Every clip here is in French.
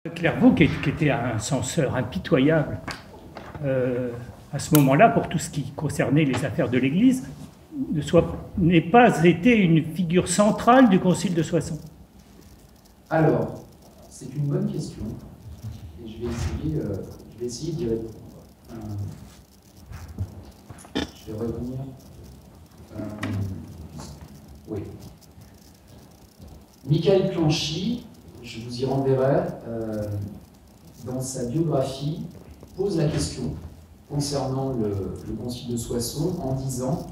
Clairvaux, qui était un censeur impitoyable à ce moment-là pour tout ce qui concernait les affaires de l'Église, n'ait pas été une figure centrale du Concile de Soissons? Alors, c'est une bonne question, et je vais essayer d'y répondre. Je vais revenir. Oui. Michael Clanchy, je vous y renverrai, dans sa biographie, pose la question concernant le Concile de Soissons en disant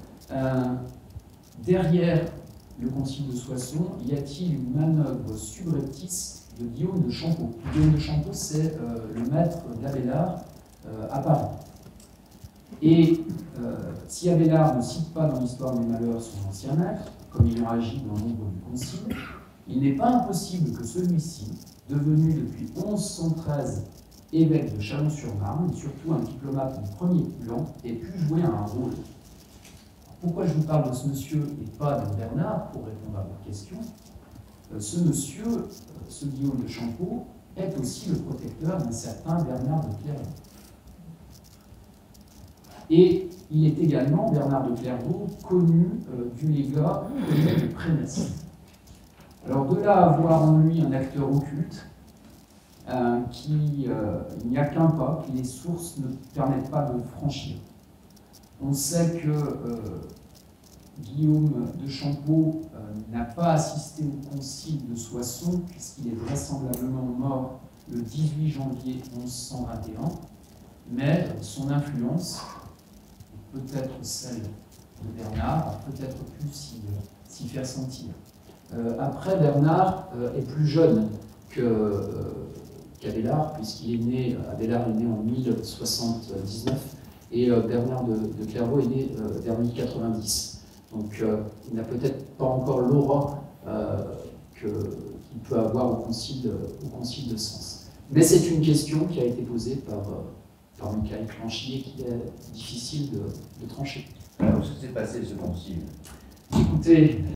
derrière le Concile de Soissons, y a-t-il une manœuvre subreptice de Guillaume de Champeaux? Guillaume de Champeaux, c'est le maître d'Abélard à Paris. Et si Abélard ne cite pas dans l'Histoire des Malheurs son ancien maître, comme ayant agi dans l'ombre du Concile, il n'est pas impossible que celui-ci, devenu depuis 1113 évêque de Chalon-sur-Marne, et surtout un diplomate du premier plan, ait pu jouer un rôle. Pourquoi je vous parle de ce monsieur et pas de Bernard, pour répondre à votre question? Ce monsieur, ce Guillaume de Champeaux, est aussi le protecteur d'un certain Bernard de Clairvaux. Et il est également, Bernard de Clairvaux, connu du légat de Prénesse. Alors de là à voir en lui un acteur occulte, il n'y a qu'un pas que les sources ne permettent pas de franchir. On sait que Guillaume de Champeaux n'a pas assisté au concile de Soissons, puisqu'il est vraisemblablement mort le 18 janvier 1121, mais son influence, peut-être celle de Bernard, a peut-être pu s'y faire sentir. Après, Bernard est plus jeune qu'Abélard, puisqu'il est né, Abélard est né en 1079, et Bernard de Clairvaux est né vers 1090. Donc il n'a peut-être pas encore l'aura qu'il peut avoir au concile de Sens. Mais c'est une question qui a été posée par Michael Clanchy et qui est difficile de trancher. Alors, qu'est-ce qui s'est passé ce concile? Écoutez,